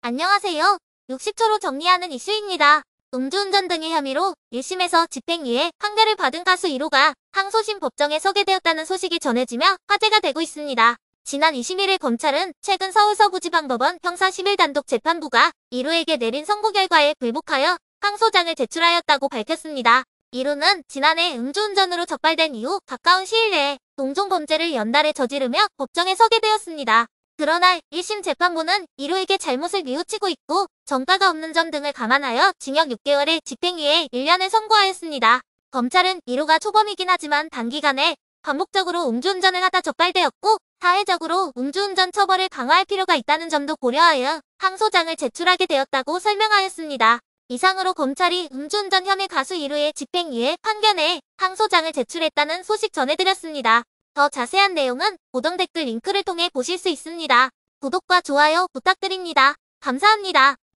안녕하세요. 60초로 정리하는 이슈입니다. 음주운전 등의 혐의로 1심에서 집행유예 판결을 받은 가수 1호가 항소심 법정에 서게 되었다는 소식이 전해지며 화제가 되고 있습니다. 지난 21일 검찰은 최근 서울서부지방법원 형사 11단독 재판부가 1호에게 내린 선고 결과에 불복하여 항소장을 제출하였다고 밝혔습니다. 1호는 지난해 음주운전으로 적발된 이후 가까운 시일 내에 동종 범죄를 연달아 저지르며 법정에 서게 되었습니다. 그러나 1심 재판부는 1호에게 잘못을 뉘우치고 있고 전과가 없는 점 등을 감안하여 징역 6개월에 집행유예 1년을 선고하였습니다. 검찰은 1호가 초범이긴 하지만 단기간에 반복적으로 음주운전을 하다 적발되었고 사회적으로 음주운전 처벌을 강화할 필요가 있다는 점도 고려하여 항소장을 제출하게 되었다고 설명하였습니다. 이상으로 검찰이 음주운전 혐의 가수 1호의 집행유예 판결에 항소장을 제출했다는 소식 전해드렸습니다. 더 자세한 내용은 고정 댓글 링크를 통해 보실 수 있습니다. 구독과 좋아요 부탁드립니다. 감사합니다.